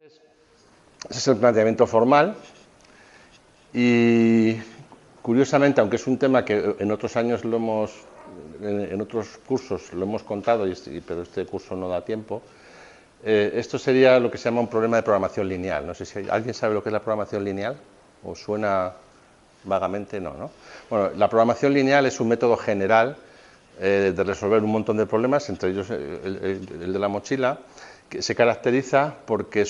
Ese es el planteamiento formal y, curiosamente, aunque es un tema que en otros años en otros cursos lo hemos contado, pero este curso no da tiempo, esto sería lo que se llama un problema de programación lineal. No sé si alguien sabe lo que es la programación lineal, ¿o suena vagamente? No, ¿no? Bueno, la programación lineal es un método general de resolver un montón de problemas, entre ellos el de la mochila, que se caracteriza porque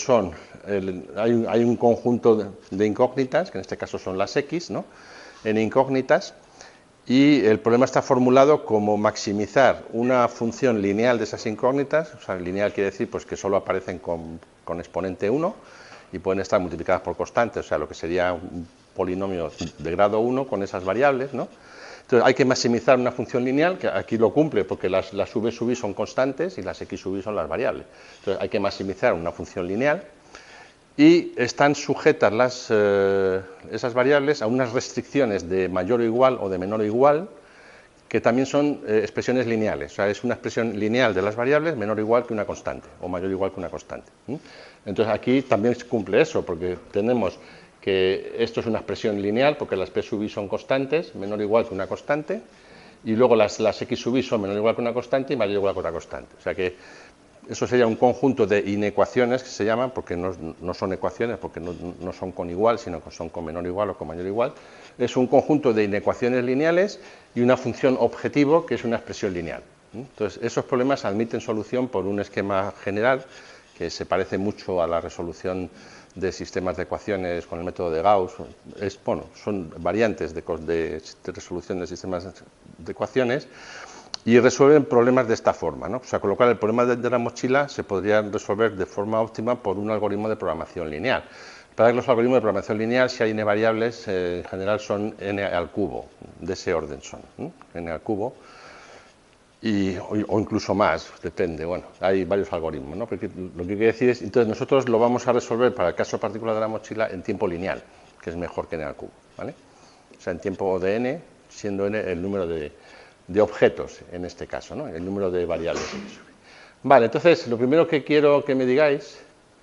hay un conjunto de incógnitas, que en este caso son las X, ¿no? En incógnitas, y el problema está formulado como maximizar una función lineal de esas incógnitas. O sea, lineal quiere decir pues, que solo aparecen con exponente 1 y pueden estar multiplicadas por constantes, o sea, lo que sería un polinomio de grado 1 con esas variables, ¿no? Entonces hay que maximizar una función lineal, que aquí lo cumple porque las v sub i son constantes y las x sub i son las variables. Entonces hay que maximizar una función lineal y están sujetas esas variables a unas restricciones de mayor o igual o de menor o igual, que también son expresiones lineales. O sea, es una expresión lineal de las variables menor o igual que una constante, o mayor o igual que una constante. Entonces aquí también se cumple eso, porque tenemos que esto es una expresión lineal, porque las p sub i son constantes, menor o igual que una constante, y luego las x sub i son menor o igual que una constante y mayor o igual que una constante. O sea que eso sería un conjunto de inecuaciones que se llaman, porque no son ecuaciones, porque no son con igual, sino que son con menor o igual o con mayor o igual. Es un conjunto de inecuaciones lineales y una función objetivo que es una expresión lineal. Entonces, esos problemas admiten solución por un esquema general que se parece mucho a la resolución de sistemas de ecuaciones con el método de Gauss. Son variantes de resolución de sistemas de ecuaciones y resuelven problemas de esta forma, ¿no? O sea, con lo cual el problema de la mochila se podría resolver de forma óptima por un algoritmo de programación lineal. Para los algoritmos de programación lineal, si hay n variables, en general son n al cubo, de ese orden son, n al cubo, o incluso más, depende, bueno, hay varios algoritmos, ¿no? Porque lo que quiere decir es, entonces nosotros lo vamos a resolver para el caso particular de la mochila en tiempo lineal, que es mejor que n al cubo, ¿vale? O sea, en tiempo de n, siendo n el número de objetos, en este caso, ¿no? El número de variables. Vale, entonces, lo primero que quiero que me digáis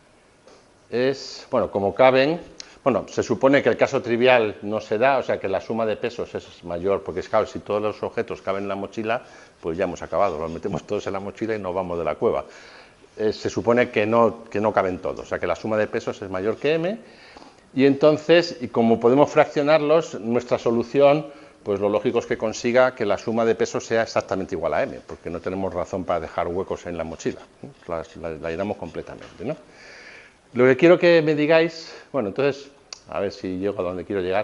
es, bueno, como caben, bueno, se supone que el caso trivial no se da, o sea, que la suma de pesos es mayor, porque es claro, si todos los objetos caben en la mochila, pues ya hemos acabado, los metemos todos en la mochila y nos vamos de la cueva. Se supone que no caben todos, o sea, que la suma de pesos es mayor que m, y entonces, y como podemos fraccionarlos, nuestra solución, pues lo lógico es que consiga que la suma de pesos sea exactamente igual a m, porque no tenemos razón para dejar huecos en la mochila, la llenamos completamente, ¿no? Lo que quiero que me digáis, bueno, entonces, a ver si llego a donde quiero llegar.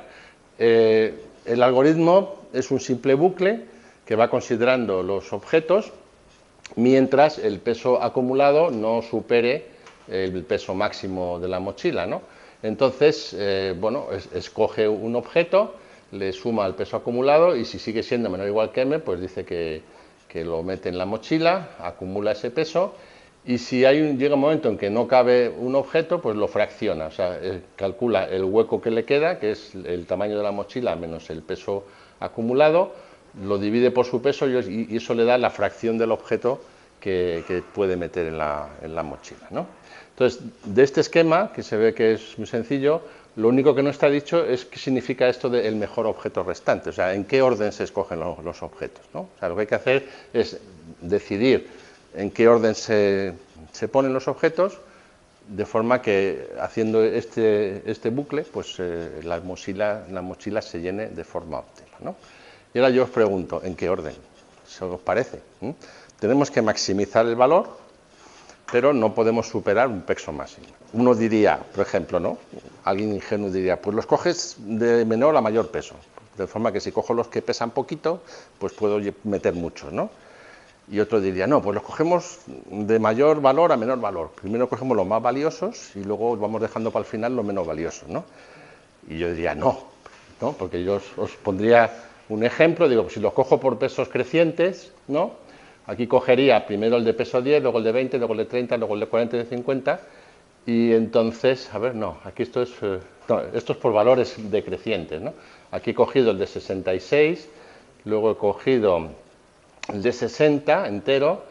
El algoritmo es un simple bucle que va considerando los objetos mientras el peso acumulado no supere el peso máximo de la mochila, ¿no? Entonces, bueno, escoge un objeto, le suma el peso acumulado y si sigue siendo menor o igual que m, pues dice que lo mete en la mochila, acumula ese peso y si llega un momento en que no cabe un objeto, pues lo fracciona, o sea, calcula el hueco que le queda, que es el tamaño de la mochila menos el peso acumulado, lo divide por su peso y eso le da la fracción del objeto que puede meter en la mochila, ¿no? Entonces, de este esquema, que se ve que es muy sencillo, lo único que no está dicho es qué significa esto del mejor objeto restante, o sea, en qué orden se escogen los objetos, ¿no? O sea, lo que hay que hacer es decidir en qué orden se ponen los objetos, de forma que haciendo este bucle, pues la mochila se llene de forma óptima, ¿no? Y ahora yo os pregunto, ¿en qué orden? ¿Se os parece? Tenemos que maximizar el valor, pero no podemos superar un peso máximo. Uno diría, por ejemplo, ¿no? Alguien ingenuo diría, pues los coges de menor a mayor peso, de forma que si cojo los que pesan poquito, pues puedo meter muchos, ¿no? Y otro diría, no, pues los cogemos de mayor valor a menor valor. Primero cogemos los más valiosos y luego vamos dejando para el final los menos valiosos, ¿no? Y yo diría, no, porque yo os pondría un ejemplo, digo, pues si los cojo por pesos crecientes, ¿no? Aquí cogería primero el de peso 10, luego el de 20, luego el de 30, luego el de 40 y de 50, y entonces, a ver, no, aquí esto es por valores decrecientes, ¿no? Aquí he cogido el de 66, luego he cogido el de 60 entero,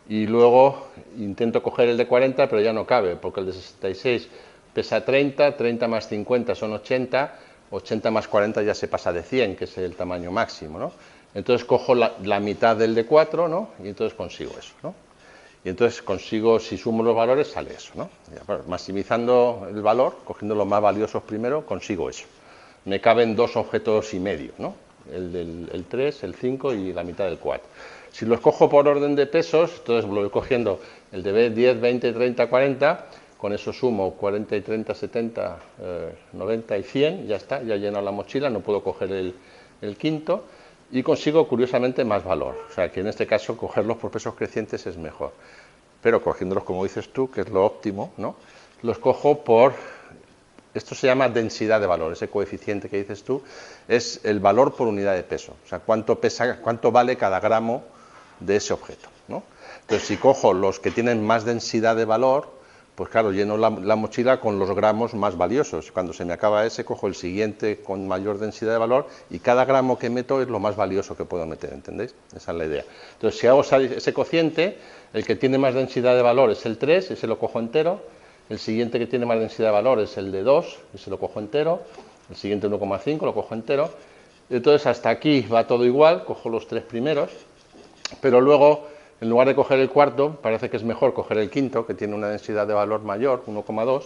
y luego intento coger el de 40, pero ya no cabe, porque el de 66 pesa 30, 30 más 50 son 80, 80 más 40 ya se pasa de 100, que es el tamaño máximo, ¿no? Entonces cojo la mitad del de 4, ¿no? Y entonces consigo eso, ¿no? Y entonces consigo, si sumo los valores, sale eso, ¿no? Ya, bueno, maximizando el valor, cogiendo los más valiosos primero, consigo eso. Me caben 2 objetos y medio, ¿no? El 3, el 5 y la mitad del 4. Si los cojo por orden de pesos, entonces voy cogiendo el de 10, 20, 30, 40, con eso sumo 40 y 30, 70, 90 y 100, ya está, ya he llenado la mochila, no puedo coger el quinto, y consigo curiosamente más valor. O sea que en este caso cogerlos por pesos crecientes es mejor. Pero cogiéndolos como dices tú, que es lo óptimo, ¿no? Los cojo por... Esto se llama densidad de valor, ese coeficiente que dices tú es el valor por unidad de peso, o sea, cuánto vale cada gramo de ese objeto, ¿no? Entonces, si cojo los que tienen más densidad de valor, pues claro, lleno la mochila con los gramos más valiosos. Cuando se me acaba ese, cojo el siguiente con mayor densidad de valor y cada gramo que meto es lo más valioso que puedo meter, ¿entendéis? Esa es la idea. Entonces, si hago ese cociente, el que tiene más densidad de valor es el 3, ese lo cojo entero. El siguiente que tiene más densidad de valor es el de 2, ese lo cojo entero. El siguiente 1,5 lo cojo entero. Entonces hasta aquí va todo igual, cojo los 3 primeros, pero luego en lugar de coger el cuarto, parece que es mejor coger el quinto, que tiene una densidad de valor mayor, 1,2,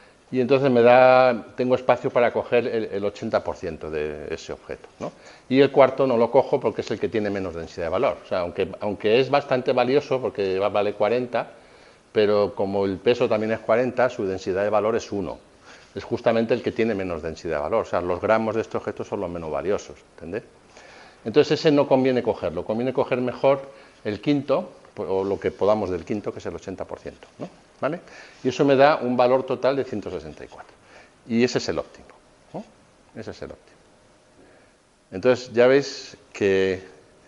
y entonces tengo espacio para coger el 80% de ese objeto, ¿no? Y el cuarto no lo cojo porque es el que tiene menos densidad de valor. O sea, aunque es bastante valioso, porque vale 40, pero como el peso también es 40, su densidad de valor es 1. Es justamente el que tiene menos densidad de valor. O sea, los gramos de este objeto son los menos valiosos, ¿entendés? Entonces ese no conviene cogerlo, conviene coger mejor el quinto, o lo que podamos del quinto, que es el 80%, ¿no? ¿Vale? Y eso me da un valor total de 164. Y ese es el óptimo, ¿no? Ese es el óptimo. Entonces ya veis que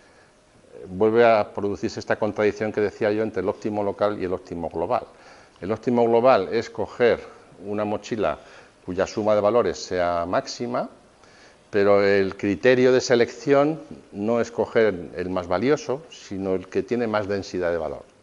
vuelve a producirse esta contradicción que decía yo entre el óptimo local y el óptimo global. El óptimo global es coger una mochila cuya suma de valores sea máxima, pero el criterio de selección no es coger el más valioso, sino el que tiene más densidad de valor.